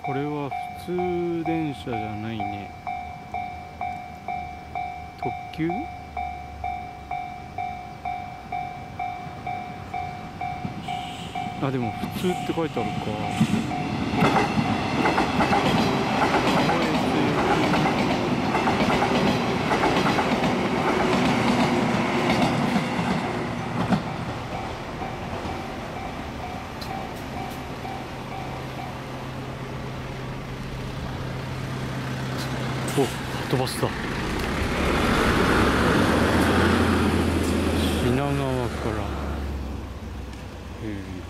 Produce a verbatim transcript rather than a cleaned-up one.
これは普通電車じゃないね。特急？あ、でも普通って書いてあるか。お、飛ばした。品川から。へえ。